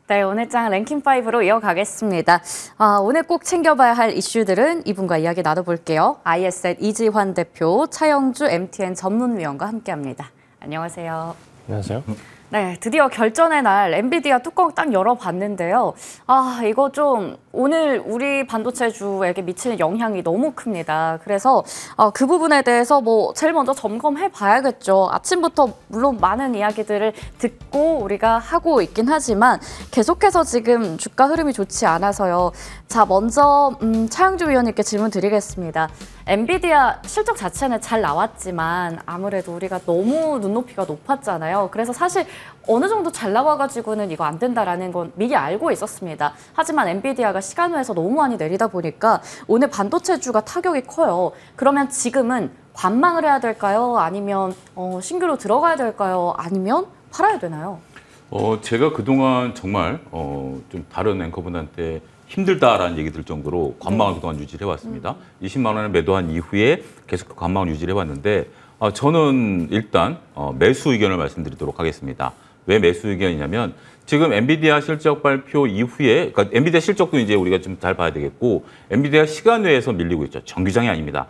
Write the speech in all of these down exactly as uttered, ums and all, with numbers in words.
네, 오늘 장 랭킹오로 이어가겠습니다. 아, 오늘 꼭 챙겨봐야 할 이슈들은 이분과 이야기 나눠볼게요. 아이에스엘 이지환 대표, 차영주 엠티엔 전문위원과 함께합니다. 안녕하세요. 안녕하세요. 네, 드디어 결전의 날 엔비디아 뚜껑 딱 열어봤는데요. 아, 이거 좀 오늘 우리 반도체주에게 미치는 영향이 너무 큽니다. 그래서 어, 그 부분에 대해서 뭐 제일 먼저 점검해 봐야겠죠. 아침부터 물론 많은 이야기들을 듣고 우리가 하고 있긴 하지만 계속해서 지금 주가 흐름이 좋지 않아서요. 자, 먼저 음, 차영주 위원님께 질문 드리겠습니다. 엔비디아 실적 자체는 잘 나왔지만 아무래도 우리가 너무 눈높이가 높았잖아요. 그래서 사실 어느 정도 잘 나와가지고는 이거 안 된다라는 건 미리 알고 있었습니다. 하지만 엔비디아가 시간외에서 너무 많이 내리다 보니까 오늘 반도체주가 타격이 커요. 그러면 지금은 관망을 해야 될까요? 아니면 어, 신규로 들어가야 될까요? 아니면 팔아야 되나요? 어, 제가 그동안 정말 어, 좀 다른 앵커분한테 힘들다라는 얘기 들 정도로 관망을 네. 그동안 유지를 해왔습니다. 음. 이십만 원을 매도한 이후에 계속 관망을 유지를 해왔는데 어, 저는 일단 어, 매수 의견을 말씀드리도록 하겠습니다. 왜 매수 의견이냐면 지금 엔비디아 실적 발표 이후에 그러니까 엔비디아 실적도 이제 우리가 좀 잘 봐야 되겠고 엔비디아 시간외에서 밀리고 있죠. 정규장이 아닙니다.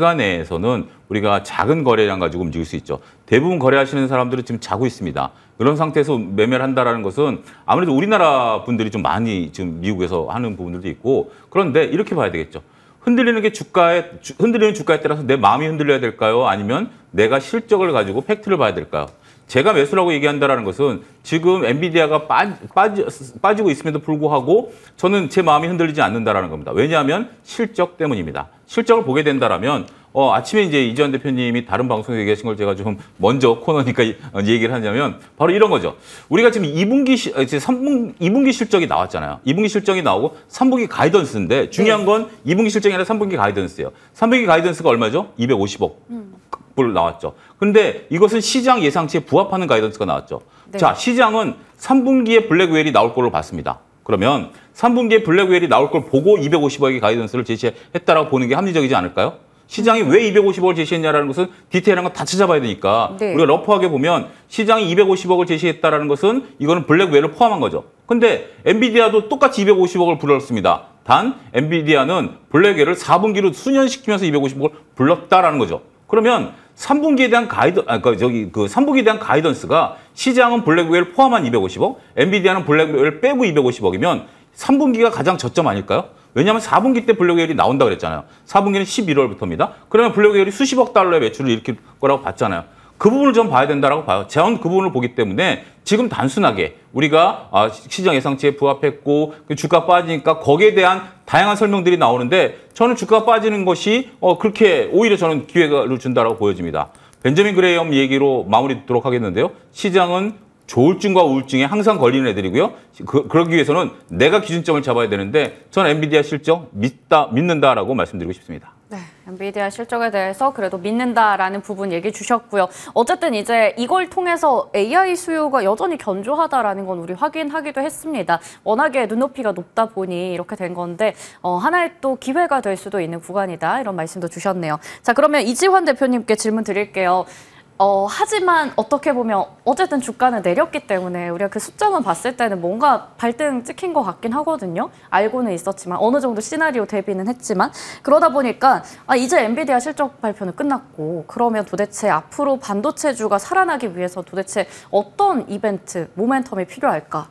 시간외에서는 우리가 작은 거래량 가지고 움직일 수 있죠. 대부분 거래하시는 사람들은 지금 자고 있습니다. 그런 상태에서 매매를 한다는 것은 아무래도 우리나라 분들이 좀 많이 지금 미국에서 하는 부분들도 있고 그런데 이렇게 봐야 되겠죠. 흔들리는 게 주가에, 흔들리는 주가에 따라서 내 마음이 흔들려야 될까요? 아니면 내가 실적을 가지고 팩트를 봐야 될까요? 제가 매수라고 얘기한다는 것은 지금 엔비디아가 빠지, 빠지, 빠지고 있음에도 불구하고 저는 제 마음이 흔들리지 않는다는 겁니다. 왜냐하면 실적 때문입니다. 실적을 보게 된다면 어, 아침에 이제 이지환 대표님이 다른 방송에 얘기하신 걸 제가 좀 먼저 코너니까 얘기를 하냐면 바로 이런 거죠. 우리가 지금 이 분기, 이제 삼 분기, 이 분기 실적이 나왔잖아요. 이 분기 실적이 나오고 삼 분기 가이던스인데 중요한 건 이 분기 실적이 아니라 삼 분기 가이던스예요. 삼 분기 가이던스가 얼마죠? 이백오십억. 음. 불 나왔죠. 근데 이것은 시장 예상치에 부합하는 가이던스가 나왔죠. 네. 자, 시장은 삼 분기에 블랙웨일이 나올 걸로 봤습니다. 그러면 삼 분기에 블랙웨일이 나올 걸 보고 이백오십억의 가이던스를 제시했다라고 보는 게 합리적이지 않을까요? 시장이 왜 이백오십억을 제시했냐라는 것은 디테일한 건 다 찾아봐야 되니까 네. 우리가 러프하게 보면 시장이 이백오십억을 제시했다라는 것은 이거는 블랙웨일을 포함한 거죠. 근데 엔비디아도 똑같이 이백오십억을 불렀습니다. 단 엔비디아는 블랙웨일을 사 분기로 수년시키면서 이백오십억을 불렀다라는 거죠. 그러면 삼 분기에 대한 가이드, 아, 그, 저기, 그, 삼 분기에 대한 가이던스가 시장은 블랙웨일 포함한 이백오십억, 엔비디아는 블랙웨일 빼고 이백오십억이면 삼 분기가 가장 저점 아닐까요? 왜냐하면 사 분기 때 블랙웨일이 나온다고 그랬잖아요. 사 분기는 십일월부터입니다. 그러면 블랙웨일이 수십억 달러의 매출을 일으킬 거라고 봤잖아요. 그 부분을 좀 봐야 된다라고 봐요. 저는 그 부분을 보기 때문에 지금 단순하게 우리가 아, 시장 예상치에 부합했고 주가 빠지니까 거기에 대한 다양한 설명들이 나오는데 저는 주가 빠지는 것이 어, 그렇게 오히려 저는 기회를 준다라고 보여집니다. 벤저민 그레이엄 얘기로 마무리 듣도록 하겠는데요. 시장은 조울증과 우울증에 항상 걸리는 애들이고요. 그, 그러기 위해서는 내가 기준점을 잡아야 되는데 저는 엔비디아 실적 믿다, 믿는다라고 말씀드리고 싶습니다. 네, 엔비디아 실적에 대해서 그래도 믿는다라는 부분 얘기 주셨고요. 어쨌든 이제 이걸 통해서 에이아이 수요가 여전히 견조하다라는 건 우리 확인하기도 했습니다. 워낙에 눈높이가 높다 보니 이렇게 된 건데 어, 하나의 또 기회가 될 수도 있는 구간이다 이런 말씀도 주셨네요. 자, 그러면 이지환 대표님께 질문 드릴게요. 어, 하지만 어떻게 보면 어쨌든 주가는 내렸기 때문에 우리가 그 숫자만 봤을 때는 뭔가 발등 찍힌 것 같긴 하거든요. 알고는 있었지만 어느 정도 시나리오 대비는 했지만 그러다 보니까 아, 이제 엔비디아 실적 발표는 끝났고 그러면 도대체 앞으로 반도체주가 살아나기 위해서 도대체 어떤 이벤트, 모멘텀이 필요할까?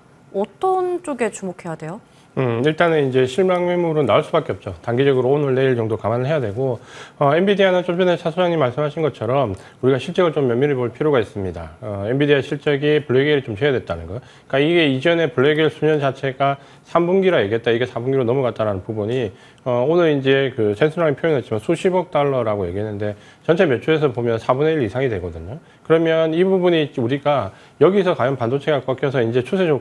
어떤 쪽에 주목해야 돼요? 음, 일단은 이제 실망 매물은 나올 수밖에 없죠. 단기적으로 오늘 내일 정도 감안을 해야 되고, 어, 엔비디아는 좀 전에 차 소장님 말씀하신 것처럼 우리가 실적을 좀 면밀히 볼 필요가 있습니다. 어, 엔비디아 실적이 블랙웨일이 좀 제외됐다는 거. 그러니까 이게 이전에 블랙웨일 수년 자체가 삼 분기라 얘기했다. 이게 사 분기로 넘어갔다는 부분이, 어, 오늘 이제 그 센스랑이 표현했지만 수십억 달러라고 얘기했는데 전체 매출에서 보면 사분의 일 이상이 되거든요. 그러면 이 부분이 우리가 여기서 과연 반도체가 꺾여서 이제 추세적으로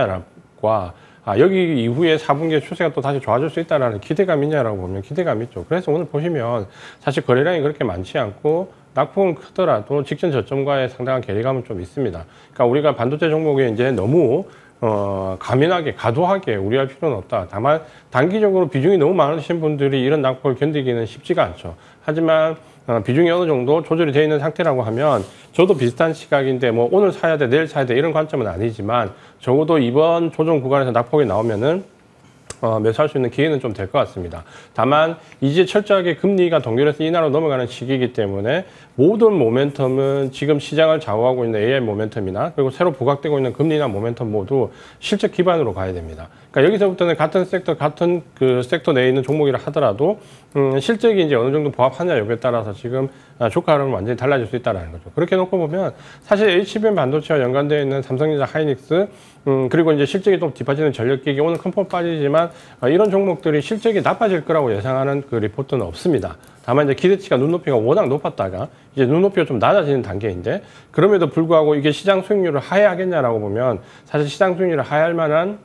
끝났냐과 아, 여기 이후에 사 분기의 추세가 또 다시 좋아질 수 있다는 기대감이 있냐라고 보면 기대감이 있죠. 그래서 오늘 보시면 사실 거래량이 그렇게 많지 않고 낙폭은 크더라도 직전 저점과의 상당한 괴리감은 좀 있습니다. 그러니까 우리가 반도체 종목에 이제 너무 어, 가민하게, 과도하게 우려할 필요는 없다. 다만 단기적으로 비중이 너무 많으신 분들이 이런 낙폭을 견디기는 쉽지가 않죠. 하지만 어, 비중이 어느 정도 조절이 되어 있는 상태라고 하면 저도 비슷한 시각인데 뭐 오늘 사야 돼, 내일 사야 돼 이런 관점은 아니지만 적어도 이번 조정 구간에서 낙폭이 나오면은 어, 매수할 수 있는 기회는 좀 될 것 같습니다. 다만 이제 철저하게 금리가 동결해서 인하로 넘어가는 시기이기 때문에 모든 모멘텀은 지금 시장을 좌우하고 있는 에이아이 모멘텀이나 그리고 새로 부각되고 있는 금리나 모멘텀 모두 실적 기반으로 가야 됩니다. 그러니까 여기서부터는 같은 섹터, 같은 그 섹터 내에 있는 종목이라 하더라도 음, 실적이 이제 어느 정도 부합하냐 여기에 따라서 지금 주가 흐름은 완전히 달라질 수 있다는 거죠. 그렇게 놓고 보면 사실 에이치비엠 반도체와 연관되어 있는 삼성전자, 하이닉스 음, 그리고 이제 실적이 좀 뒷받치는 전력기기 오늘 큰 폭 빠지지만 어, 이런 종목들이 실적이 나빠질 거라고 예상하는 그 리포트는 없습니다. 다만 이제 기대치가 눈높이가 워낙 높았다가 이제 눈높이가 좀 낮아지는 단계인데 그럼에도 불구하고 이게 시장 수익률을 하회하겠냐라고 보면 사실 시장 수익률을 하회할 만한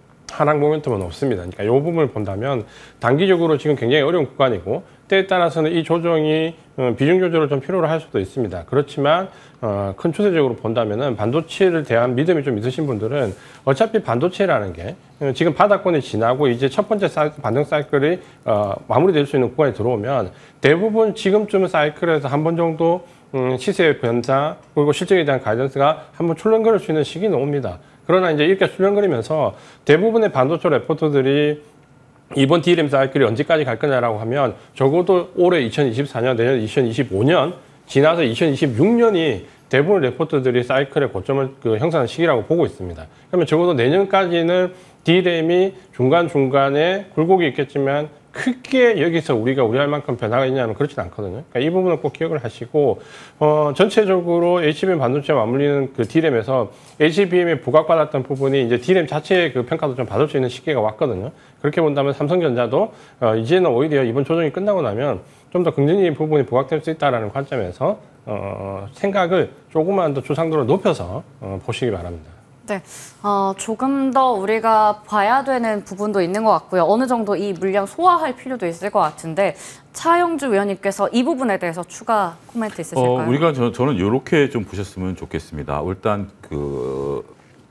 하락 모멘텀은 없습니다. 그러니까 이 부분을 본다면 단기적으로 지금 굉장히 어려운 구간이고 때에 따라서는 이 조정이 비중 조절을 좀 필요로 할 수도 있습니다. 그렇지만 어, 큰 추세적으로 본다면은 반도체를 대한 믿음이 좀 있으신 분들은 어차피 반도체라는 게 지금 바닥권이 지나고 이제 첫 번째 사이클, 반등 사이클이 어, 마무리될 수 있는 구간에 들어오면 대부분 지금쯤 사이클에서 한 번 정도 음, 시세의 변화 그리고 실적에 대한 가이던스가 한번 출렁거릴 수 있는 시기는 옵니다. 그러나 이제 이렇게 출렁거리면서 대부분의 반도체 레포트들이 이번 디램 사이클이 언제까지 갈 거냐라고 하면 적어도 올해 이천이십사 년, 내년 이천이십오 년, 지나서 이천이십육 년이 대부분 레포트들이 사이클의 고점을 그 형성하는 시기라고 보고 있습니다. 그러면 적어도 내년까지는 디램이 중간중간에 굴곡이 있겠지만 크게 여기서 우리가 우려할 만큼 변화가 있냐면 그렇진 않거든요. 그러니까 이 부분은 꼭 기억을 하시고 어, 전체적으로 에이치비엠 반도체와 맞물리는 그 디램에서 에이치비엠에 부각받았던 부분이 이제 디램 자체의 그 평가도 좀 받을 수 있는 시기가 왔거든요. 그렇게 본다면 삼성전자도 어, 이제는 오히려 이번 조정이 끝나고 나면 좀 더 긍정적인 부분이 부각될 수 있다는 관점에서 어, 생각을 조금만 더 주상도를 높여서 어, 보시기 바랍니다. 네, 어, 조금 더 우리가 봐야 되는 부분도 있는 것 같고요. 어느 정도 이 물량 소화할 필요도 있을 것 같은데 차영주 위원님께서 이 부분에 대해서 추가 코멘트 있으실까요? 어, 우리가 저, 저는 이렇게 좀 보셨으면 좋겠습니다. 일단 그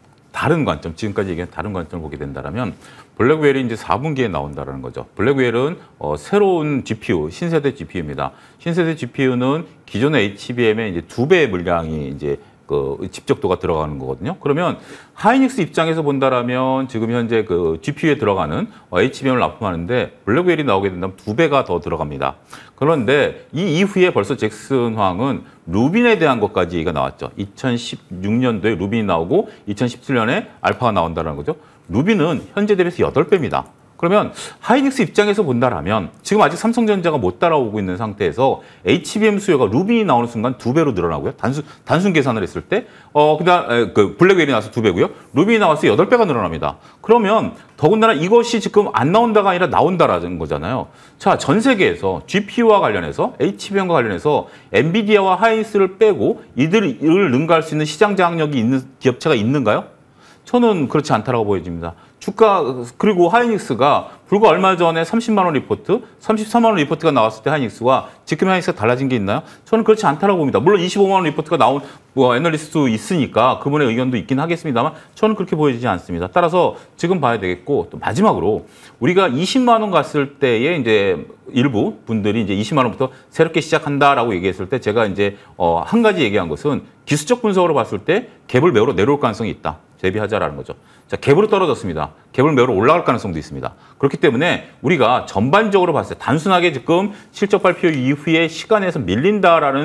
다른 관점, 지금까지 얘기한 다른 관점을 보게 된다면 블랙웰이 이제 사 분기에 나온다는 거죠. 블랙웰은 어, 새로운 지피유, 신세대 지피유입니다. 신세대 지피유는 기존의 에이치비엠의 이제 두 배의 물량이 이제 그 집적도가 들어가는 거거든요. 그러면 하이닉스 입장에서 본다라면 지금 현재 그 지피유에 들어가는 에이치비엠을 납품하는데 블랙웰이 나오게 된다면 두 배가 더 들어갑니다. 그런데 이 이후에 벌써 잭슨 황은 루빈에 대한 것까지 얘기가 나왔죠. 이천십육 년도에 루빈이 나오고 이천십칠 년에 알파가 나온다는 거죠. 루빈은 현재 대비해서 여덟 배입니다. 그러면 하이닉스 입장에서 본다라면 지금 아직 삼성전자가 못 따라오고 있는 상태에서 에이치비엠 수요가 루빈이 나오는 순간 두 배로 늘어나고요. 단순 단순 계산을 했을 때 어 그다음 그 블랙웰이 나와서 두 배고요. 루빈이 나와서 여덟 배가 늘어납니다. 그러면 더군다나 이것이 지금 안 나온다가 아니라 나온다라는 거잖아요. 자, 전 세계에서 지피유와 관련해서 에이치비엠과 관련해서 엔비디아와 하이닉스를 빼고 이들을 능가할 수 있는 시장 장악력이 있는 기업체가 있는가요? 저는 그렇지 않다라고 보여집니다. 주가 그리고 하이닉스가 불과 얼마 전에 삼십만 원 리포트, 삼십삼만 원 리포트가 나왔을 때 하이닉스와 지금 하이닉스가 달라진 게 있나요? 저는 그렇지 않다라고 봅니다. 물론 이십오만 원 리포트가 나온 뭐 애널리스트도 있으니까 그분의 의견도 있긴 하겠습니다만 저는 그렇게 보여지지 않습니다. 따라서 지금 봐야 되겠고 또 마지막으로 우리가 이십만 원 갔을 때에 이제 일부 분들이 이제 이십만 원부터 새롭게 시작한다라고 얘기했을 때 제가 이제 어, 한 가지 얘기한 것은 기술적 분석으로 봤을 때 갭을 매우로 내려올 가능성이 있다. 대비하자라는 거죠. 자, 갭으로 떨어졌습니다. 갭을 매우로 올라갈 가능성도 있습니다. 그렇기 때문에 우리가 전반적으로 봤을 때 단순하게 지금 실적 발표 이후에 시간에서 밀린다라는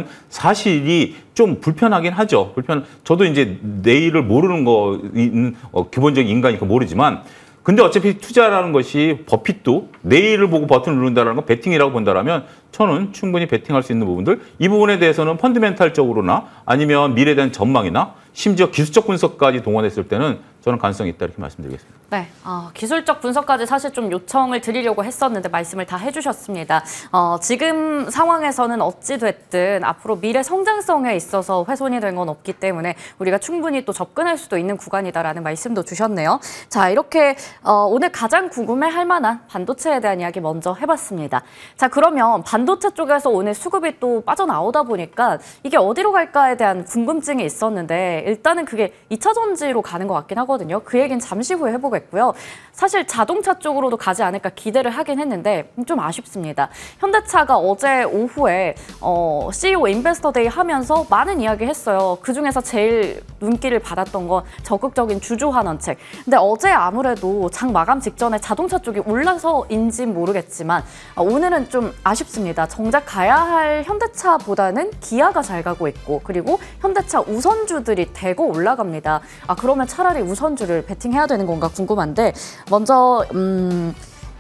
사실이 좀 불편하긴 하죠. 불편. 저도 이제 내일을 모르는 거 어, 기본적인 인간이니까 모르지만 근데 어차피 투자라는 것이 버핏도 내일을 보고 버튼을 누른다는 건 베팅이라고 본다라면 저는 충분히 베팅할 수 있는 부분들 이 부분에 대해서는 펀드멘탈적으로나 아니면 미래에 대한 전망이나 심지어 기술적 분석까지 동원했을 때는 저는 가능성이 있다 이렇게 말씀드리겠습니다. 네, 어, 기술적 분석까지 사실 좀 요청을 드리려고 했었는데 말씀을 다 해주셨습니다. 어, 지금 상황에서는 어찌 됐든 앞으로 미래 성장성에 있어서 훼손이 된 건 없기 때문에 우리가 충분히 또 접근할 수도 있는 구간이다라는 말씀도 주셨네요. 자, 이렇게 어, 오늘 가장 궁금해할 만한 반도체에 대한 이야기 먼저 해봤습니다. 자, 그러면 반도체 반도체 쪽에서 오늘 수급이 또 빠져나오다 보니까 이게 어디로 갈까에 대한 궁금증이 있었는데 일단은 그게 이 차 전지로 가는 것 같긴 하거든요. 그 얘기는 잠시 후에 해보겠고요. 사실 자동차 쪽으로도 가지 않을까 기대를 하긴 했는데 좀 아쉽습니다. 현대차가 어제 오후에 어, 씨이오 인베스터 데이 하면서 많은 이야기 했어요. 그중에서 제일 눈길을 받았던 건 적극적인 주주 환원책. 근데 어제 아무래도 장 마감 직전에 자동차 쪽이 올라서인지는 모르겠지만 어, 오늘은 좀 아쉽습니다. 정작 가야 할 현대차보다는 기아가 잘 가고 있고 그리고 현대차 우선주들이 대거 올라갑니다. 아 그러면 차라리 우선주를 베팅해야 되는 건가 궁금한데 먼저 음,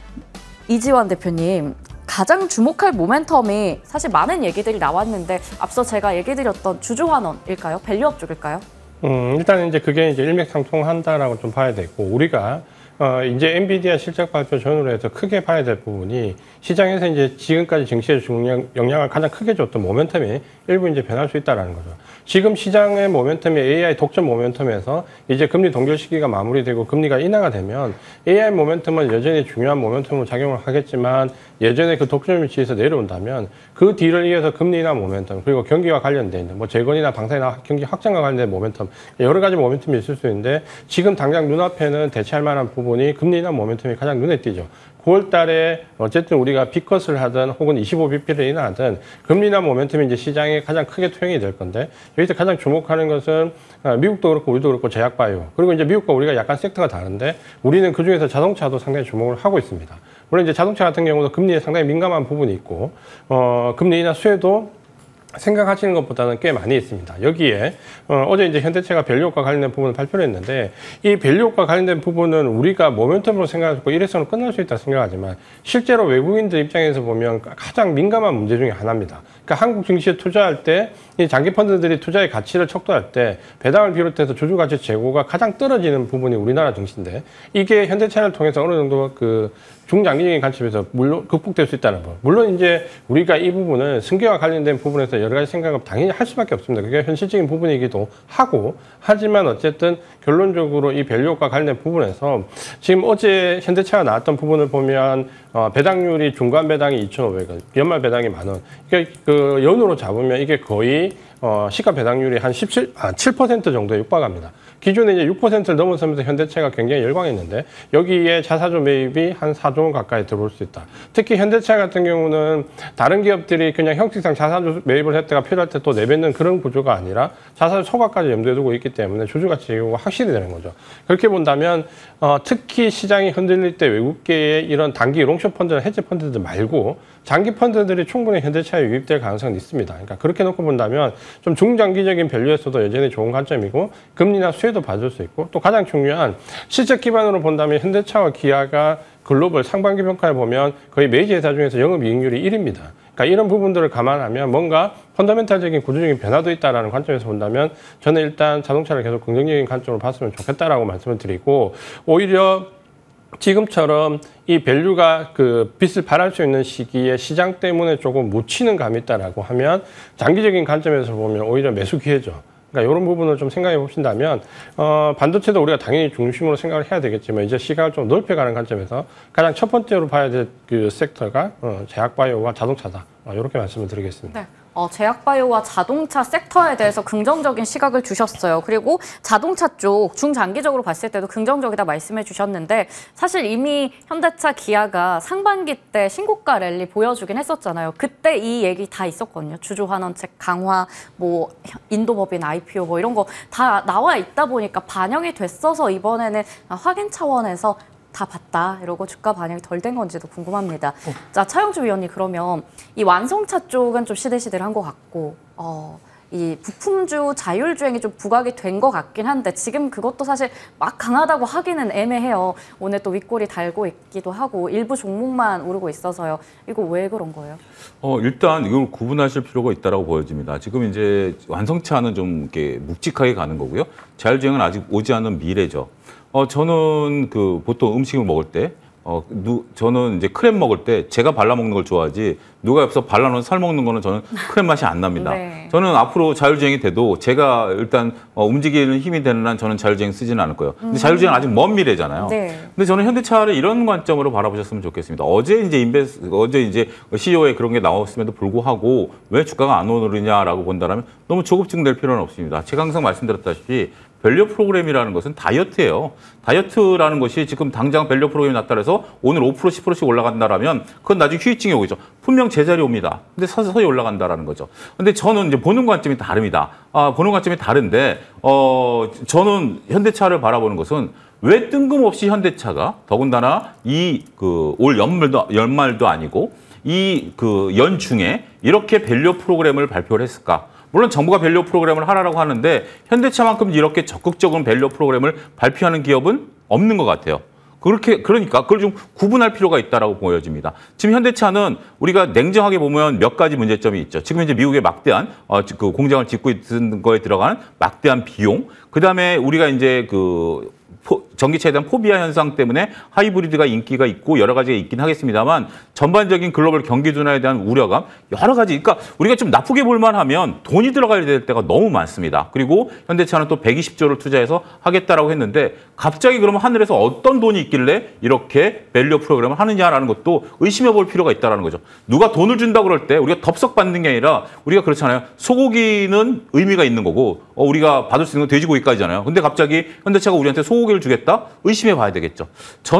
이지환 대표님 가장 주목할 모멘텀이 사실 많은 얘기들이 나왔는데 앞서 제가 얘기 드렸던 주주환원일까요? 밸류업 쪽일까요? 음, 일단 이제 그게 이제 일맥상통한다라고 좀 봐야 되고 우리가 어, 이제 엔비디아 실적 발표 전후로 해서 크게 봐야 될 부분이 시장에서 이제 지금까지 증시에 중량, 영향을 가장 크게 줬던 모멘텀이 일부 이제 변할 수 있다라는 거죠. 지금 시장의 모멘텀이 에이아이 독점 모멘텀에서 이제 금리 동결 시기가 마무리되고 금리가 인하가 되면 에이아이 모멘텀은 여전히 중요한 모멘텀으로 작용을 하겠지만 예전에 그 독점 위치에서 내려온다면 그 뒤를 이어서 금리 인하 모멘텀 그리고 경기와 관련돼 있는 뭐 재건이나 방산이나 경기 확장과 관련된 모멘텀 여러 가지 모멘텀이 있을 수 있는데 지금 당장 눈앞에는 대체할 만한 부분이 금리 인하 모멘텀이 가장 눈에 띄죠. 구월 달에 어쨌든 우리가 비컷을 하든 혹은 이십오 비피를 인하하든 금리나 모멘텀이 이제 시장에 가장 크게 투영이 될 건데 여기서 가장 주목하는 것은 미국도 그렇고 우리도 그렇고 제약바이오 그리고 이제 미국과 우리가 약간 섹터가 다른데 우리는 그중에서 자동차도 상당히 주목을 하고 있습니다. 물론 이제 자동차 같은 경우도 금리에 상당히 민감한 부분이 있고 어, 금리 인하 수혜도 생각하시는 것보다는 꽤 많이 있습니다. 여기에 어, 어제 이제 현대차가 밸류업과 관련된 부분을 발표를 했는데 이 밸류업과 관련된 부분은 우리가 모멘텀으로 생각하고 일회성으로 끝날 수 있다 생각하지만 실제로 외국인들 입장에서 보면 가장 민감한 문제 중에 하나입니다. 그러니까 한국 증시에 투자할 때 이 장기 펀드들이 투자의 가치를 척도할 때 배당을 비롯해서 주주 가치 재고가 가장 떨어지는 부분이 우리나라 증시인데 이게 현대차를 통해서 어느 정도 그 중장기적인 관점에서 물론 극복될 수 있다는 거. 물론 이제 우리가 이 부분을 승계와 관련된 부분에서 여러 가지 생각을 당연히 할 수밖에 없습니다. 그게 현실적인 부분이기도 하고 하지만 어쨌든 결론적으로 이 밸류업과 관련된 부분에서 지금 어제 현대차가 나왔던 부분을 보면 어, 배당률이 중간 배당이 이천오백 원, 연말 배당이 만 원. 그러니까 그 연으로 잡으면 이게 거의 어, 시가 배당률이 한 십칠, 아, 칠 퍼센트 정도에 육박합니다. 기존에 이제 육 퍼센트를 넘어서면서 현대차가 굉장히 열광했는데 여기에 자사주 매입이 한 사조 원 가까이 들어올 수 있다. 특히 현대차 같은 경우는 다른 기업들이 그냥 형식상 자사주 매입을 했다가 필요할 때 또 내뱉는 그런 구조가 아니라 자사주 초과까지 염두에 두고 있기 때문에 주주가치 제고가 확실히 되는 거죠. 그렇게 본다면 어, 특히 시장이 흔들릴 때 외국계의 이런 단기 롱숏 펀드나 헤지 펀드들 말고 장기 펀드들이 충분히 현대차에 유입될 가능성은 있습니다. 그러니까 그렇게 놓고 본다면 좀 중장기적인 밸류에서도 여전히 좋은 관점이고 금리나 수혜도 받을 수 있고 또 가장 중요한 실적 기반으로 본다면 현대차와 기아가 글로벌 상반기 평가에 보면 거의 메이저 회사 중에서 영업이익률이 일입니다. 그러니까 이런 부분들을 감안하면 뭔가 펀더멘탈적인 구조적인 변화도 있다는 관점에서 본다면 저는 일단 자동차를 계속 긍정적인 관점으로 봤으면 좋겠다라고 말씀을 드리고 오히려 지금처럼 이 밸류가 그 빛을 발할 수 있는 시기에 시장 때문에 조금 못 치는 감이 있다라고 하면 장기적인 관점에서 보면 오히려 매수 기회죠. 그러니까 이런 부분을 좀 생각해 보신다면 어, 반도체도 우리가 당연히 중심으로 생각을 해야 되겠지만 이제 시각을 좀 넓혀가는 관점에서 가장 첫 번째로 봐야 될 그 섹터가 어, 제약바이오와 자동차다. 어, 이렇게 말씀을 드리겠습니다. 네. 어, 제약바이오와 자동차 섹터에 대해서 긍정적인 시각을 주셨어요. 그리고 자동차 쪽 중장기적으로 봤을 때도 긍정적이다 말씀해 주셨는데 사실 이미 현대차, 기아가 상반기 때 신고가 랠리 보여주긴 했었잖아요. 그때 이 얘기 다 있었거든요. 주주 환원책 강화, 뭐 인도법인 아이피오 뭐 이런 거 다 나와 있다 보니까 반영이 됐어서 이번에는 확인 차원에서 다 봤다 이러고 주가 반영이 덜 된 건지도 궁금합니다. 어. 자, 차영주 위원님 그러면 이 완성차 쪽은 좀 시들시들한 것 같고 어, 이 부품주 자율주행이 좀 부각이 된 것 같긴 한데 지금 그것도 사실 막 강하다고 하기는 애매해요. 오늘 또 윗골이 달고 있기도 하고 일부 종목만 오르고 있어서요. 이거 왜 그런 거예요? 어, 일단 이걸 구분하실 필요가 있다고 보여집니다. 지금 이제 완성차는 좀 이렇게 묵직하게 가는 거고요. 자율주행은 아직 오지 않은 미래죠. 어, 저는 그 보통 음식을 먹을 때, 어, 누, 저는 이제 크랩 먹을 때 제가 발라 먹는 걸 좋아하지 누가 옆에서 발라놓은 살 먹는 거는 저는 큰 맛이 안 납니다. 네. 저는 앞으로 자율주행이 돼도 제가 일단 어, 움직이는 힘이 되는 한 저는 자율주행 쓰지는 않을 거예요. 근데 자율주행은 아직 먼 미래잖아요. 네. 근데 저는 현대차를 이런 관점으로 바라보셨으면 좋겠습니다. 어제 이제 인베스, 어제 이제 씨이오에 그런 게 나왔음에도 불구하고 왜 주가가 안 오르냐라고 본다면 너무 조급증될 필요는 없습니다. 제가 항상 말씀드렸다시피 밸류 프로그램이라는 것은 다이어트예요. 다이어트라는 것이 지금 당장 밸류 프로그램이 났다 해서 오늘 오 퍼센트, 십 퍼센트씩 올라간다라면 그건 나중에 휴유증이 오겠죠. 분명 제자리 옵니다. 근데 서서히 올라간다라는 거죠. 근데 저는 이제 보는 관점이 다릅니다. 아, 보는 관점이 다른데 어, 저는 현대차를 바라보는 것은 왜 뜬금없이 현대차가 더군다나 이 그 올 연말도 연말도 아니고 이 그 연중에 이렇게 밸류 프로그램을 발표를 했을까? 물론 정부가 밸류 프로그램을 하라고 하는데 현대차만큼 이렇게 적극적인 밸류 프로그램을 발표하는 기업은 없는 것 같아요. 그렇게 그러니까 그걸 좀 구분할 필요가 있다라고 보여집니다. 지금 현대차는 우리가 냉정하게 보면 몇 가지 문제점이 있죠. 지금 이제 미국의 막대한 어, 그 공장을 짓고 있는 거에 들어가는 막대한 비용, 그 다음에 우리가 이제 그 포, 전기차에 대한 포비아 현상 때문에 하이브리드가 인기가 있고 여러 가지가 있긴 하겠습니다만 전반적인 글로벌 경기 둔화에 대한 우려감 여러 가지. 그러니까 우리가 좀 나쁘게 볼만 하면 돈이 들어가야 될 때가 너무 많습니다. 그리고 현대차는 또 백이십 조를 투자해서 하겠다라고 했는데 갑자기 그러면 하늘에서 어떤 돈이 있길래 이렇게 밸류 프로그램을 하느냐라는 것도 의심해 볼 필요가 있다는 거죠. 누가 돈을 준다고 그럴 때 우리가 덥석 받는 게 아니라 우리가 그렇잖아요. 소고기는 의미가 있는 거고 어, 우리가 받을 수 있는 건 돼지고기까지잖아요. 근데 갑자기 현대차가 우리한테 소고기를 주겠다? 의심해 봐야 되겠죠.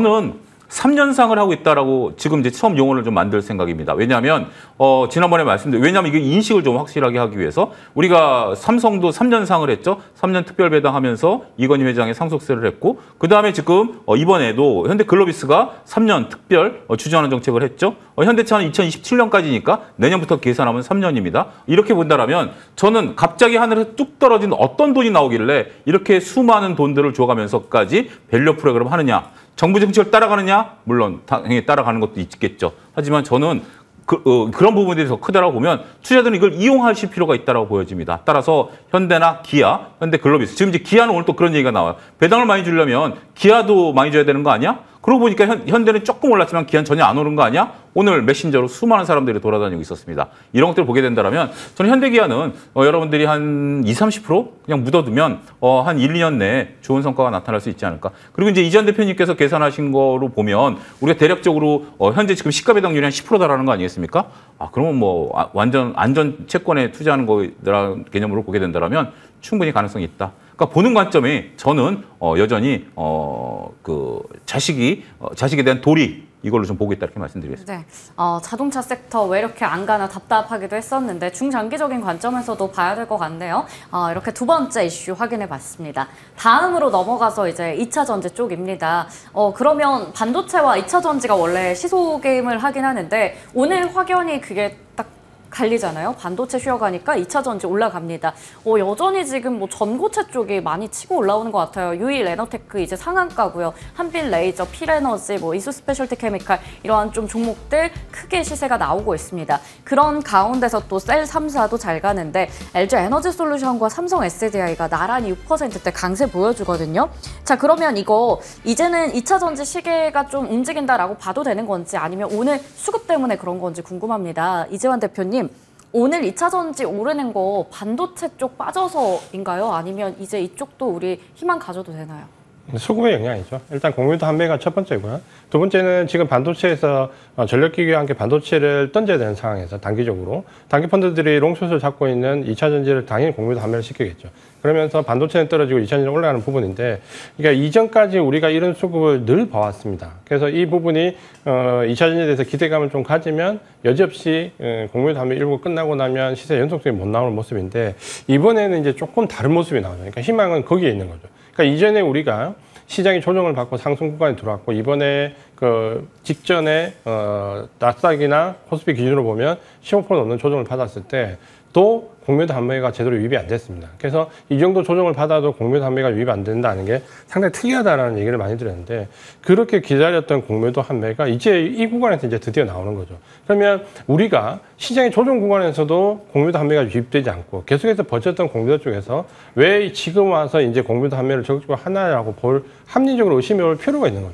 저는 삼 년상을 하고 있다라고 지금 이제 처음 용어를 좀 만들 생각입니다. 왜냐하면 어, 지난번에 말씀드린 왜냐하면 이게 인식을 좀 확실하게 하기 위해서 우리가 삼성도 삼 년상을 했죠. 삼 년 특별 배당하면서 이건희 회장의 상속세를 했고 그 다음에 지금 어, 이번에도 현대글로비스가 삼 년 특별 어, 주주환원 정책을 했죠. 어, 현대차는 이천이십칠 년까지니까 내년부터 계산하면 삼 년입니다. 이렇게 본다면 저는 갑자기 하늘에서 뚝 떨어진 어떤 돈이 나오길래 이렇게 수많은 돈들을 줘가면서까지 밸류 프로그램을 하느냐. 정부 정책을 따라가느냐? 물론 당연히 따라가는 것도 있겠죠. 하지만 저는 그, 어, 그런 부분들이 더 크다라고 보면 투자자들은 이걸 이용하실 필요가 있다고 보여집니다. 따라서 현대나 기아, 현대글로비스. 지금 이제 기아는 오늘 또 그런 얘기가 나와요. 배당을 많이 주려면 기아도 많이 줘야 되는 거 아니야? 그러고 보니까 현, 현대는 조금 올랐지만 기아는 전혀 안 오른 거 아니야? 오늘 메신저로 수많은 사람들이 돌아다니고 있었습니다. 이런 것들을 보게 된다면 저는 현대기아는 어, 여러분들이 한 이십, 삼십 퍼센트 그냥 묻어두면 어, 한 일, 이 년 내에 좋은 성과가 나타날 수 있지 않을까. 그리고 이제 이전 대표님께서 계산하신 거로 보면 우리가 대략적으로 어, 현재 지금 시가 배당률이 한 십 퍼센트다라는 거 아니겠습니까? 아, 그러면 뭐 아, 완전 안전 채권에 투자하는 거라는 개념으로 보게 된다면 충분히 가능성이 있다. 그러니까 보는 관점이 저는 어, 여전히 어, 그 자식이 어, 자식에 대한 도리 이걸로 좀 보고 있다 이렇게 말씀드리겠습니다. 네, 어, 자동차 섹터 왜 이렇게 안 가나 답답하기도 했었는데 중장기적인 관점에서도 봐야 될 것 같네요. 어, 이렇게 두 번째 이슈 확인해봤습니다. 다음으로 넘어가서 이제 이 차 전지 쪽입니다. 어, 그러면 반도체와 이 차 전지가 원래 시소 게임을 하긴 하는데 오늘 확연히 그게 딱 갈리잖아요. 반도체 쉬어가니까 이 차 전지 올라갑니다. 어, 여전히 지금 뭐 전고체 쪽이 많이 치고 올라오는 것 같아요. 유일 에너테크 이제 상한가고요. 한빛 레이저, 필에너지, 뭐 이수 스페셜티 케미칼 이러한 좀 종목들 크게 시세가 나오고 있습니다. 그런 가운데서 또 셀 삼 사도 잘 가는데 엘지 에너지 솔루션과 삼성 에스디아이가 나란히 육 퍼센트대 강세 보여주거든요. 자, 그러면 이거 이제는 이 차 전지 시계가 좀 움직인다라고 봐도 되는 건지 아니면 오늘 수급 때문에 그런 건지 궁금합니다. 이재환 대표님. 오늘 이 차 전지 오르는 거 반도체 쪽 빠져서인가요? 아니면 이제 이쪽도 우리 희망 가져도 되나요? 수급의 영향이죠. 일단 공유도 한배가 첫 번째고요. 두 번째는 지금 반도체에서 전력기기와 함께 반도체를 던져야 되는 상황에서 단기적으로 단기 펀드들이 롱숏을 잡고 있는 이 차 전지를 당연히 공유도 한배를 시키겠죠. 그러면서 반도체는 떨어지고 이 차 전지는 올라가는 부분인데, 그러니까 이전까지 우리가 이런 수급을 늘 봐왔습니다. 그래서 이 부분이 어, 이 차 전지에 대해서 기대감을 좀 가지면 여지없이 어, 공유도 한배 일부 끝나고 나면 시세 연속성이 못 나오는 모습인데, 이번에는 이제 조금 다른 모습이 나오죠. 그러니까 희망은 거기에 있는 거죠. 그러니까 이전에 우리가 시장이 조정을 받고 상승 구간에 들어왔고, 이번에 그 직전에 어 나스닥이나 코스피 기준으로 보면 십오 퍼센트 넘는 조정을 받았을 때 또 공매도 한매가 제대로 유입이 안 됐습니다. 그래서 이 정도 조정을 받아도 공매도 한매가 유입 안 된다는 게 상당히 특이하다라는 얘기를 많이 드렸는데, 그렇게 기다렸던 공매도 한매가 이제 이 구간에서 이제 드디어 나오는 거죠. 그러면 우리가 시장의 조정 구간에서도 공매도 한매가 유입되지 않고 계속해서 버텼던 공매도 쪽에서 왜 지금 와서 이제 공매도 한매를 적극적으로 하나라고 볼 합리적으로 의심해 볼 필요가 있는 거죠.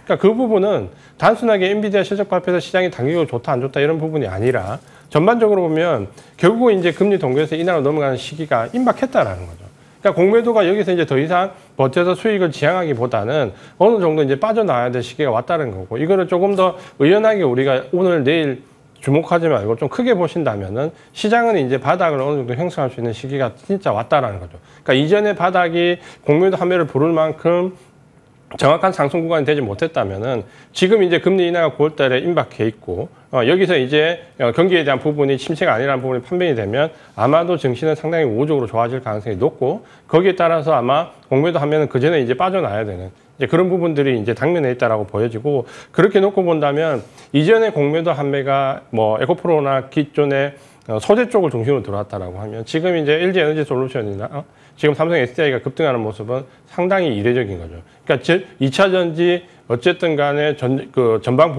그러니까 그 부분은 단순하게 엔비디아 실적 발표에서 시장이 단기적으로 좋다 안 좋다 이런 부분이 아니라 전반적으로 보면 결국 이제 금리 동결에서 인하로 넘어가는 시기가 임박했다라는 거죠. 그러니까 공매도가 여기서 이제 더 이상 버텨서 수익을 지향하기보다는 어느 정도 이제 빠져나와야 될 시기가 왔다는 거고, 이거를 조금 더 의연하게 우리가 오늘 내일 주목하지 말고 좀 크게 보신다면은 시장은 이제 바닥을 어느 정도 형성할 수 있는 시기가 진짜 왔다라는 거죠. 그러니까 이전에 바닥이 공매도 한 배를 부를 만큼 정확한 상승 구간이 되지 못했다면은 지금 이제 금리 인하가 구월 달에 임박해 있고, 어, 여기서 이제 어, 경기에 대한 부분이 침체가 아니라는 부분이 판명이 되면 아마도 증시는 상당히 우호적으로 좋아질 가능성이 높고, 거기에 따라서 아마 공매도 하면은 그 전에 이제 빠져나야 되는 이제 그런 부분들이 이제 당면에 있다라고 보여지고, 그렇게 놓고 본다면 이전에 공매도 한매가 뭐 에코프로나 기존의 어, 소재 쪽을 중심으로 들어왔다라고 하면 지금 이제 엘지에너지솔루션이나 어? 지금 삼성 에스디아이가 급등하는 모습은 상당히 이례적인 거죠. 그러니까 즉 이 차 전지 어쨌든 간에 전, 그 전방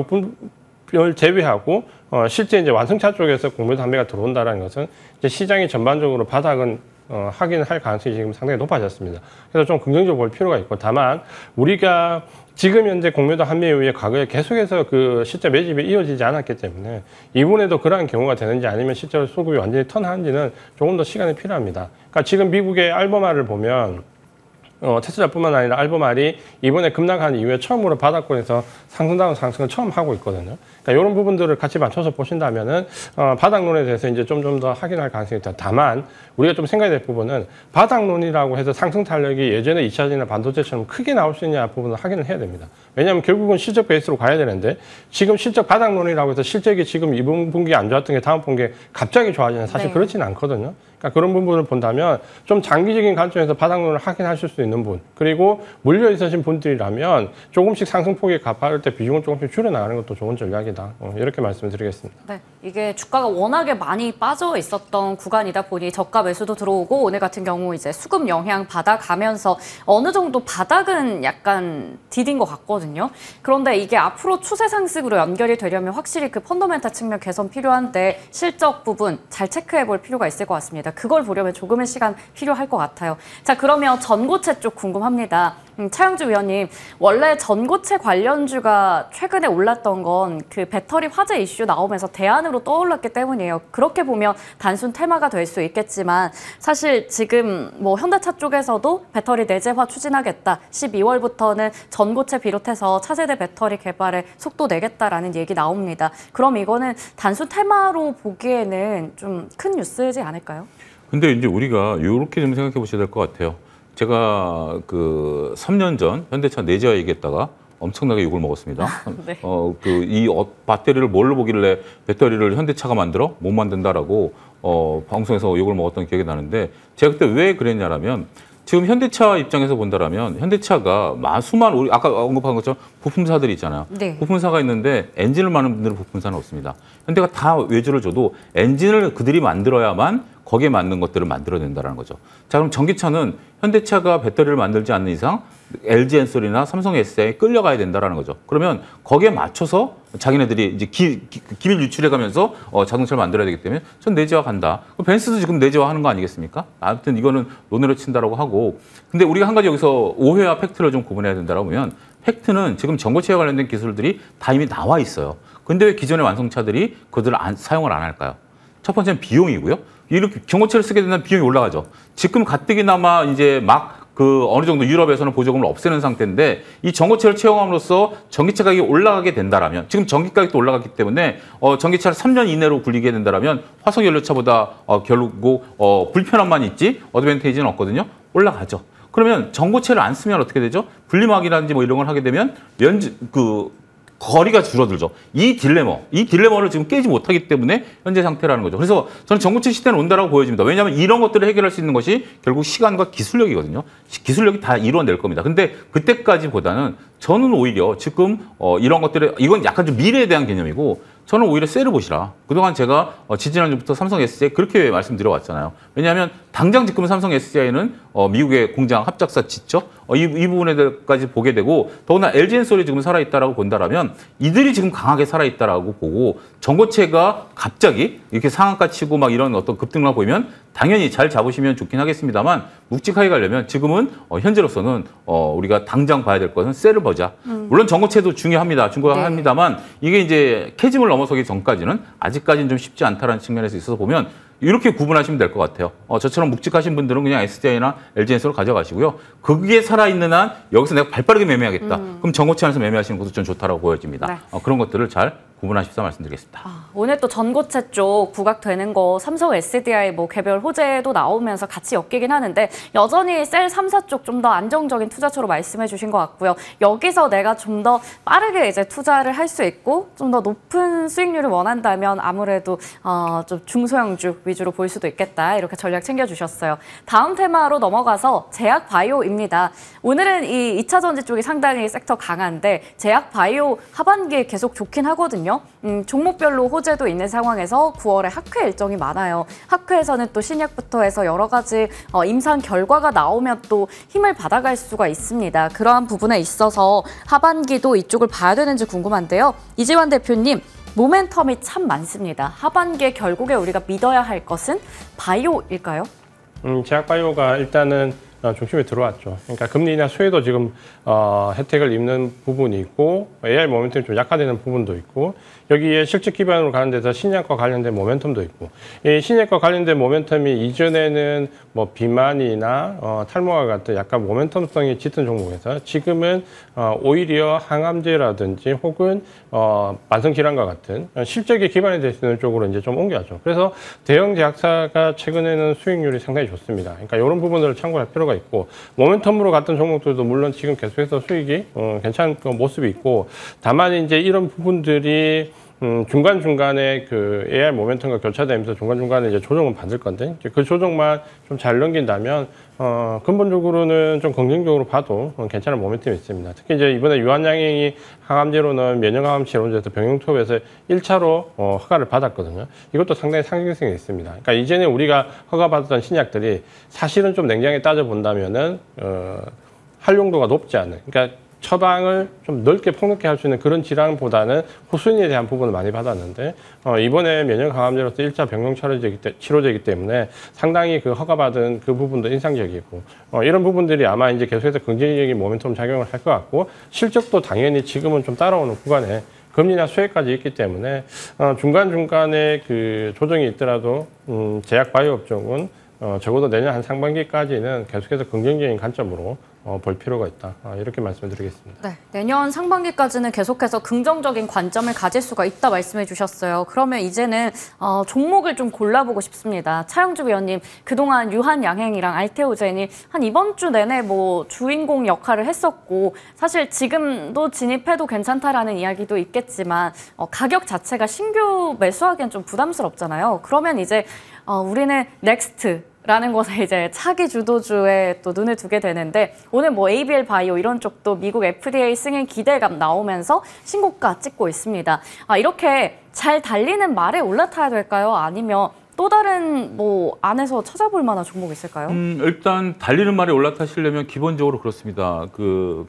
부품을 제외하고 어, 실제 이제 완성차 쪽에서 공매도 한매가 들어온다는 것은 이제 시장이 전반적으로 바닥은 어, 하긴 할 가능성이 지금 상당히 높아졌습니다. 그래서 좀 긍정적으로 볼 필요가 있고, 다만 우리가 지금 현재 공매도 한매 이후에 과거에 계속해서 그 실제 매집이 이어지지 않았기 때문에 이번에도 그러한 경우가 되는지 아니면 실제로 수급이 완전히 턴하는지는 조금 더 시간이 필요합니다. 그러니까 지금 미국의 알버마를 보면 어, 테슬라뿐만 아니라 알버말이 이번에 급락한 이후에 처음으로 바닥권에서 상승다운 상승을 처음 하고 있거든요. 그러니까 이런 부분들을 같이 맞춰서 보신다면은 어, 바닥론에 대해서 이제 좀 좀 더 확인할 가능성이 있다. 다만 우리가 좀 생각해야 될 부분은 바닥론이라고 해서 상승 탄력이 예전에 이 차 전지나 반도체처럼 크게 나올 수 있냐 부분을 확인을 해야 됩니다. 왜냐하면 결국은 실적 베이스로 가야 되는데 지금 실적 바닥론이라고 해서 실적이 지금 이번 분기 안 좋았던 게 다음 분기에 갑자기 좋아지는 사실 네. 그렇지는 않거든요. 그러니까 그런 부분을 본다면 좀 장기적인 관점에서 바닥론을 확인하실 수 있는 분, 그리고 물려 있으신 분들이라면 조금씩 상승폭이 가파를 때 비중을 조금씩 줄여나가는 것도 좋은 전략이다. 어, 이렇게 말씀을 드리겠습니다. 네, 이게 주가가 워낙에 많이 빠져 있었던 구간이다 보니 저가 매수도 들어오고 오늘 같은 경우 이제 수급 영향 받아가면서 어느 정도 바닥은 약간 디딘 것 같거든요. 그런데 이게 앞으로 추세 상승으로 연결이 되려면 확실히 그 펀더멘탈 측면 개선 필요한데 실적 부분 잘 체크해 볼 필요가 있을 것 같습니다. 그걸 보려면 조금의 시간 필요할 것 같아요. 자, 그러면 전고체 쪽 궁금합니다. 음, 차영주 위원님, 원래 전고체 관련주가 최근에 올랐던 건 그 배터리 화재 이슈 나오면서 대안으로 떠올랐기 때문이에요. 그렇게 보면 단순 테마가 될 수 있겠지만 사실 지금 뭐 현대차 쪽에서도 배터리 내재화 추진하겠다. 십이월부터는 전고체 비롯해서 차세대 배터리 개발에 속도 내겠다라는 얘기 나옵니다. 그럼 이거는 단순 테마로 보기에는 좀 큰 뉴스이지 않을까요? 근데 이제 우리가 이렇게 좀 생각해 보셔야 될 것 같아요. 제가 그 삼 년 전 현대차 내재화 얘기했다가 엄청나게 욕을 먹었습니다. 네. 어, 그 이 어, 배터리를 뭘로 보길래 배터리를 현대차가 만들어? 못 만든다라고 어, 방송에서 욕을 먹었던 기억이 나는데, 제가 그때 왜 그랬냐라면 지금 현대차 입장에서 본다라면 현대차가 마수만 우리 아까 언급한 것처럼 부품사들이 있잖아요. 네. 부품사가 있는데 엔진을 만드는 부품사는 없습니다. 현대가 다 외주를 줘도 엔진을 그들이 만들어야만 거기에 맞는 것들을 만들어낸다는 거죠. 자, 그럼 전기차는 현대차가 배터리를 만들지 않는 이상 엘지엔솔이나 삼성 에스디아이에 끌려가야 된다는 거죠. 그러면 거기에 맞춰서 자기네들이 이제 기, 기, 기밀 유출해가면서 어, 자동차를 만들어야 되기 때문에 전 내재화 간다. 그럼 벤츠도 지금 내재화하는 거 아니겠습니까? 아무튼 이거는 논외로 친다라고 하고, 근데 우리가 한 가지 여기서 오해와 팩트를 좀 구분해야 된다라고 보면, 팩트는 지금 전고체에 관련된 기술들이 다 이미 나와 있어요. 근데 왜 기존의 완성차들이 그들을 안, 사용을 안 할까요? 첫 번째는 비용이고요. 이렇게 경고체를 쓰게 되면 비용이 올라가죠. 지금 가뜩이나마 이제 막 그 어느 정도 유럽에서는 보조금을 없애는 상태인데 이 전고체를 채용함으로써 전기차 가격이 올라가게 된다라면, 지금 전기 가격도 올라갔기 때문에 어, 전기차를 삼 년 이내로 굴리게 된다라면 화석 연료차보다 어, 결국 어, 불편함만 있지 어드밴테이지는 없거든요. 올라가죠. 그러면 전고체를 안 쓰면 어떻게 되죠? 분리막이라든지 뭐 이런 걸 하게 되면 연 그 거리가 줄어들죠. 이 딜레마, 이 딜레마를 지금 깨지 못하기 때문에 현재 상태라는 거죠. 그래서 저는 전고체 시대는 온다라고 보여집니다. 왜냐하면 이런 것들을 해결할 수 있는 것이 결국 시간과 기술력이거든요. 기술력이 다 이루어낼 겁니다. 근데 그때까지보다는 저는 오히려 지금 어, 이런 것들을, 이건 약간 좀 미래에 대한 개념이고, 저는 오히려 쎄를 보시라. 그동안 제가 어, 지지난주부터 삼성 에스디아이 그렇게 말씀드려왔잖아요. 왜냐하면 당장 지금 삼성 에스디아이는 어, 미국의 공장 합작사 짓죠. 어, 이, 이 부분에까지 보게 되고, 더구나 엘지엔솔이 지금 살아있다라고 본다라면 이들이 지금 강하게 살아있다라고 보고, 전고체가 갑자기 이렇게 상한가 치고 막 이런 어떤 급등을 보이면 당연히 잘 잡으시면 좋긴 하겠습니다만 묵직하게 가려면 지금은 어, 현재로서는 어, 우리가 당장 봐야 될 것은 셀을 보자. 음. 물론 전고체도 중요합니다. 중요합니다만 네. 이게 이제 캐즘을 넘어서기 전까지는 아직까지는 좀 쉽지 않다라는 측면에서 있어서 보면 이렇게 구분하시면 될 것 같아요. 어, 저처럼 묵직하신 분들은 그냥 에스디아이나 엘지엔에스로 가져가시고요. 그게 살아있는 한 여기서 내가 발빠르게 매매하겠다. 음. 그럼 전고체 안에서 매매하시는 것도 좀 좋다라고 보여집니다. 네. 어, 그런 것들을 잘 구분하십사 말씀드리겠습니다. 아, 오늘 또 전고체 쪽 부각되는 거 삼성 에스디아이 뭐 개별 호재도 나오면서 같이 엮이긴 하는데 여전히 셀 삼 사 쪽 좀 더 안정적인 투자처로 말씀해 주신 것 같고요. 여기서 내가 좀 더 빠르게 이제 투자를 할 수 있고 좀 더 높은 수익률을 원한다면 아무래도 어, 좀 중소형주 위주로 볼 수도 있겠다. 이렇게 전략 챙겨주셨어요. 다음 테마로 넘어가서 제약 바이오입니다. 오늘은 이 이 차 전지 쪽이 상당히 섹터 강한데 제약 바이오 하반기에 계속 좋긴 하거든요. 음, 종목별로 호재도 있는 상황에서 구월에 학회 일정이 많아요. 학회에서는 또 신약부터 해서 여러 가지 어, 임상 결과가 나오면 또 힘을 받아갈 수가 있습니다. 그러한 부분에 있어서 하반기도 이쪽을 봐야 되는지 궁금한데요. 이지환 대표님, 모멘텀이 참 많습니다. 하반기에 결국에 우리가 믿어야 할 것은 바이오일까요? 음, 제약바이오가 일단은 어, 중심에 들어왔죠. 그러니까 금리 인하 수혜도 지금 어, 혜택을 입는 부분이 있고 에이아이 모멘텀이 좀 약화되는 부분도 있고 여기에 실적 기반으로 가는 데서 신약과 관련된 모멘텀도 있고 이 신약과 관련된 모멘텀이 이전에는 뭐 비만이나 어, 탈모와 같은 약간 모멘텀성이 짙은 종목에서 지금은 어, 오히려 항암제라든지 혹은 어, 만성질환과 같은 실적이 기반이 될 수 있는 쪽으로 이제 좀 옮겨야죠. 그래서 대형 제약사가 최근에는 수익률이 상당히 좋습니다. 그러니까 이런 부분들을 참고할 필요가 있고 모멘텀으로 갔던 종목들도 물론 지금 계속해서 수익이 어, 괜찮은 모습이 있고 다만 이제 이런 부분들이 음, 중간중간에 그 에이아이 모멘텀과 교차되면서 중간중간에 이제 조정은 받을 건데, 그 조정만 좀 잘 넘긴다면, 어, 근본적으로는 좀 긍정적으로 봐도 괜찮은 모멘텀이 있습니다. 특히 이제 이번에 유한양행이 항암제로는 면역항암 치료제에서 병용투업에서 일 차로 어, 허가를 받았거든요. 이것도 상당히 상징성이 있습니다. 그러니까 이전에 우리가 허가받았던 신약들이 사실은 좀 냉정하게 따져본다면은, 어, 활용도가 높지 않은, 그러니까 처방을 좀 넓게 폭넓게 할 수 있는 그런 질환보다는 후순위에 대한 부분을 많이 받았는데 어, 이번에 면역항암제로서 일 차 병용 치료제이기, 때, 치료제이기 때문에 상당히 그 허가받은 그 부분도 인상적이고 어, 이런 부분들이 아마 이제 계속해서 긍정적인 모멘텀 작용을 할 것 같고 실적도 당연히 지금은 좀 따라오는 구간에 금리나 수혜까지 있기 때문에 어, 중간중간에 그 조정이 있더라도 음, 제약 바이오 업종은 어, 적어도 내년 한 상반기까지는 계속해서 긍정적인 관점으로 어, 볼 필요가 있다. 아, 이렇게 말씀을 드리겠습니다. 네, 내년 상반기까지는 계속해서 긍정적인 관점을 가질 수가 있다 말씀해 주셨어요. 그러면 이제는 어, 종목을 좀 골라보고 싶습니다. 차영주 위원님, 그동안 유한양행이랑 알테오젠이 한 이번 주 내내 뭐 주인공 역할을 했었고 사실 지금도 진입해도 괜찮다라는 이야기도 있겠지만 어, 가격 자체가 신규 매수하기엔 좀 부담스럽잖아요. 그러면 이제 어, 우리는 넥스트 라는 것에 이제 차기 주도주에 또 눈을 두게 되는데 오늘 뭐 에이비엘 바이오 이런 쪽도 미국 에프디에이 승인 기대감 나오면서 신고가 찍고 있습니다. 아, 이렇게 잘 달리는 말에 올라타야 될까요? 아니면 또 다른 뭐 안에서 찾아볼 만한 종목 있을까요? 음, 일단 달리는 말에 올라타시려면 기본적으로 그렇습니다. 그,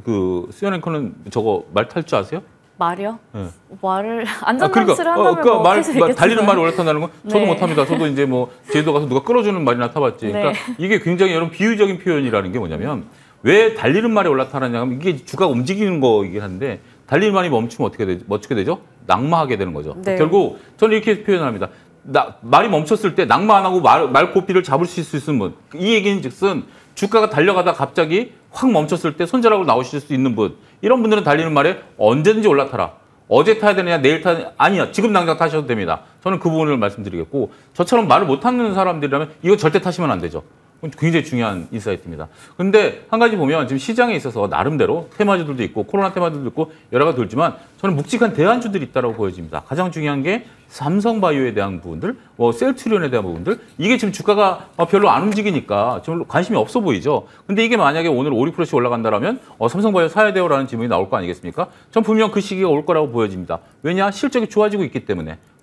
그 수연 앵커는 저거 말 탈 줄 아세요? 말이요? 네. 말을 아, 안전장치를 그러니까, 한다면 어, 그러니까 뭐 말, 할수 말, 있겠지만. 달리는 말이 올라탄다는 건 저도 네. 못합니다. 저도 이제 뭐 제주도 가서 누가 끌어주는 말이나 타봤지. 네. 그러니까 이게 굉장히 여러분 비유적인 표현이라는 게 뭐냐면 왜 달리는 말이 올라타느냐 하면 이게 주가가 움직이는 거이긴 한데 달리는 말이 멈추면 어떻게 되죠? 어떻게 되죠? 낙마하게 되는 거죠. 네. 결국 저는 이렇게 표현합니다. 나, 말이 멈췄을 때 낙마 안 하고 말, 말 고삐를 잡을 수 있는 분. 이 얘기는 즉슨 주가가 달려가다 갑자기 확 멈췄을 때 손절하고 나오실 수 있는 분. 이런 분들은 달리는 말에 언제든지 올라타라. 어제 타야 되느냐 내일 타야 되느냐 아니야. 지금 당장 타셔도 됩니다. 저는 그 부분을 말씀드리겠고 저처럼 말을 못하는 사람들이라면 이거 절대 타시면 안 되죠. 굉장히 중요한 인사이트입니다. 근데 한 가지 보면 지금 시장에 있어서 나름대로 테마주들도 있고 코로나 테마주들도 있고 여러 가지 돌지만 저는 묵직한 대안주들이 있다고 보여집니다. 가장 중요한 게 삼성바이오에 대한 부분들, 뭐 셀트리온에 대한 부분들 이게 지금 주가가 별로 안 움직이니까 좀 관심이 없어 보이죠. 근데 이게 만약에 오늘 오, 육 퍼센트씩 올라간다라면 어, 삼성바이오 사야 돼요라는 질문이 나올 거 아니겠습니까? 전 분명 그 시기가 올 거라고 보여집니다. 왜냐? 실적이 좋아지고 있기 때문에.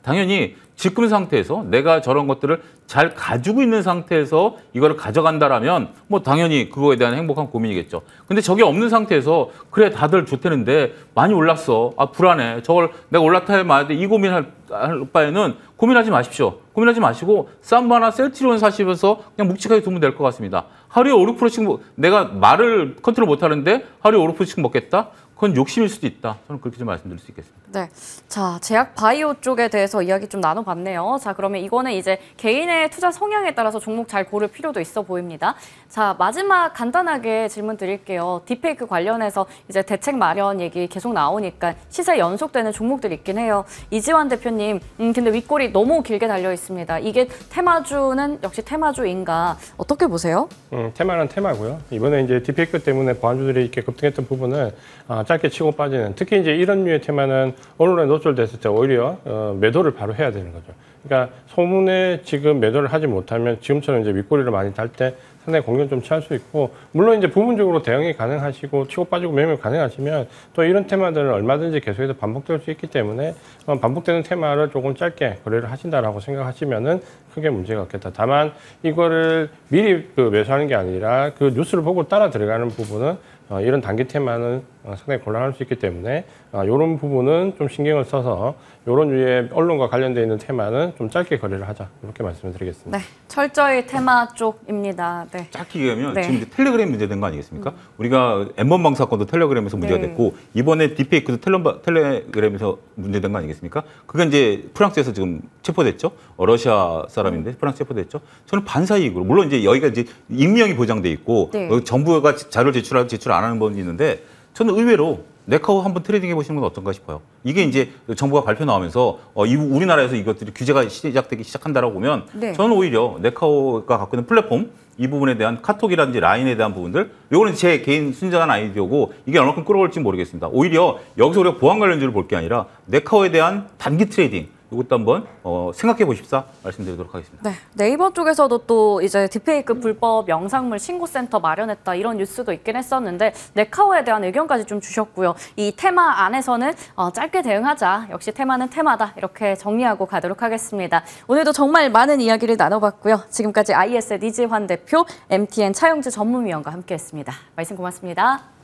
당연히 지금 상태에서 내가 저런 것들을 잘 가지고 있는 상태에서 이거를 가져간다라면 뭐 당연히 그거에 대한 행복한 고민이겠죠. 근데 저게 없는 상태에서 그래 다들 좋다는데 많이 올랐어. 아 불안해. 저걸 내가 올라타야 말야 돼. 이 고민할 바에는 고민하지 마십시오. 고민하지 마시고 삼바나 셀트리온 사시면서 그냥 묵직하게 두면 될 것 같습니다. 하루에 오, 육 퍼센트씩 먹, 내가 말을 컨트롤 못하는데 하루에 오, 육 퍼센트씩 먹겠다? 그건 욕심일 수도 있다. 저는 그렇게 좀 말씀드릴 수 있겠습니다. 네. 자, 제약 바이오 쪽에 대해서 이야기 좀 나눠봤네요. 자, 그러면 이거는 이제 개인의 투자 성향에 따라서 종목 잘 고를 필요도 있어 보입니다. 자, 마지막 간단하게 질문 드릴게요. 딥페이크 관련해서 이제 대책 마련 얘기 계속 나오니까 시세 연속되는 종목들이 있긴 해요. 이지환 대표님, 음, 근데 윗골이 너무 길게 달려 있습니다. 이게 테마주는 역시 테마주인가 어떻게 보세요? 음, 테마는 테마고요. 이번에 이제 딥페이크 때문에 보안주들이 이렇게 급등했던 부분은 아, 짧게 치고 빠지는, 특히 이제 이런 류의 테마는 언론에 노출됐을 때 오히려 어, 매도를 바로 해야 되는 거죠. 그러니까 소문에 지금 매도를 하지 못하면 지금처럼 이제 윗꼬리를 많이 달 때 상당히 공격을 좀 취할 수 있고, 물론 이제 부분적으로 대응이 가능하시고 치고 빠지고 매매 가능하시면 또 이런 테마들은 얼마든지 계속해서 반복될 수 있기 때문에 어, 반복되는 테마를 조금 짧게 거래를 하신다라고 생각하시면은 크게 문제가 없겠다. 다만 이거를 미리 그 매수하는 게 아니라 그 뉴스를 보고 따라 들어가는 부분은 어, 이런 단기 테마는 어, 상당히 곤란할 수 있기 때문에 어, 이런 부분은 좀 신경을 써서 이런 류의 언론과 관련되어 있는 테마는 좀 짧게 거래를 하자, 이렇게 말씀을 드리겠습니다. 네, 철저히 테마 쪽입니다. 네. 짧게 얘기하면 네. 지금 이제 텔레그램 문제된 거 아니겠습니까? 음. 우리가 엠번방 사건도 텔레그램에서 문제가 네. 됐고 이번에 딥페이크도 텔레, 텔레그램에서 문제된 거 아니겠습니까? 그게 이제 프랑스에서 지금 체포됐죠. 어, 러시아 사람인데 프랑스 체포됐죠. 저는 반사이익으로, 물론 이제 여기가 이제 익명이 보장돼 있고 네. 어, 정부가 자료를 제출하고 제출 안 하는 분이 있는데, 저는 의외로 네카오 한번 트레이딩 해보시는 건 어떤가 싶어요. 이게 이제 정부가 발표 나오면서 어, 이, 우리나라에서 이것들이 규제가 시작되기 시작한다라고 보면 네. 저는 오히려 네카오가 갖고 있는 플랫폼 이 부분에 대한 카톡이라든지 라인에 대한 부분들, 요거는 제 개인 순전한 아이디어고 이게 얼마큼 끌어올지 모르겠습니다. 오히려 여기서 우리가 보안 관련주를 볼 게 아니라 네카오에 대한 단기 트레이딩, 이것도 한번 어, 생각해 보십사 말씀드리도록 하겠습니다. 네, 네이버 쪽에서도 또 이제 딥페이크 불법 영상물 신고센터 마련했다 이런 뉴스도 있긴 했었는데 네카오에 대한 의견까지 좀 주셨고요. 이 테마 안에서는 어, 짧게 대응하자. 역시 테마는 테마다. 이렇게 정리하고 가도록 하겠습니다. 오늘도 정말 많은 이야기를 나눠봤고요. 지금까지 아이에스의 이지환 대표, 엠티엔 차용주 전문위원과 함께했습니다. 말씀 고맙습니다.